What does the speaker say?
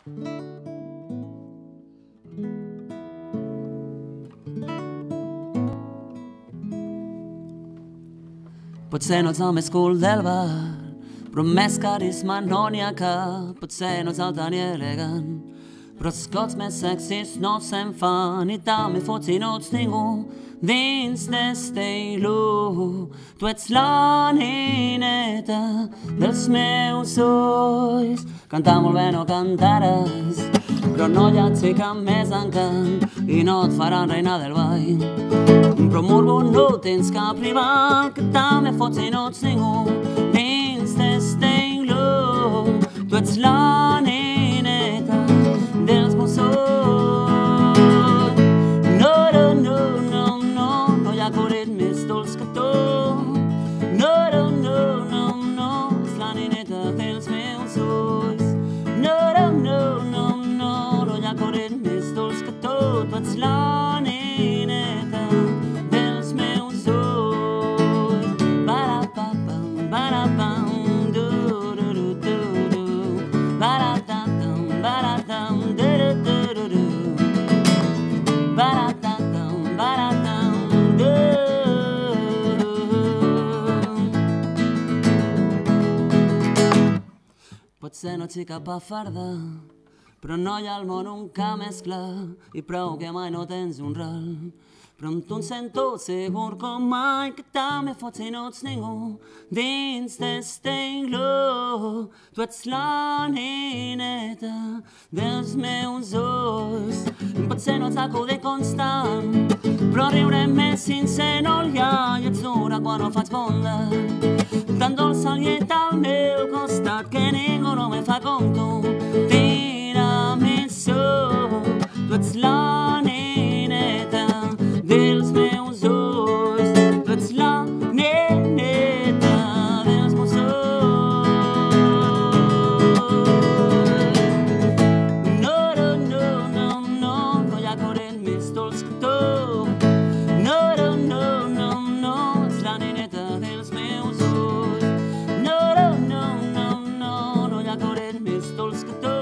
Potser no ets el més cool del bar, però amb més carisma no n'hi ha cap. Potser no ets alta ni elegant, però els cops més sexis no se'n fan. I també fots i no ets ningú dins d'este-il·lu. Tu ets la nineta dels meus ulls. Cantar molt bé no cantaràs, però no hi ha xica més encant i no et faran reina del ball. Però morbo no tens cap rival, que també fots i no ets ningú dins d'este-il·lu. Tu ets la nineta dels meus ulls. No, no, no, no, no, no hi ha acudit més dolç que tu. No, no, no, no, no, és la nineta dels meus ulls. No, no, no, no, no, no hi ha acudit més dolç que tu. Tu ets la nineta dels meus ulls. Ba-da-ba-bam, ba-da-bam, du-du-du-du-du. Ba-da-da-dam, ba-da-dam, du-du-du-du-du. Ba-da-da-dam, ba-da-dam, du. Potser no ets cap a farda, però no hi ha al món un ca més clar, i prou que mai no tens un ral. Però amb tu em sento segur com mai, que també fots i no ets ningú dins d'este-il·lu. Tu ets la nineta dels meus ulls. Potser no ets l'acudit constant, però riure més sincer no hi ha. I ets dura quan no faig bondat, tan dolça el llet al meu costat, que ningú no me fa com tu. Tiramisú, tu ets la nineta dels meus ulls. Tu ets la nineta dels meus ulls. No, no, no, no, no, no hi ha corrent més dolç que tu. No, no, no, no, no, ets la nineta dels meus ulls. No, no, no, no, no, no hi ha corrent més dolç que tu.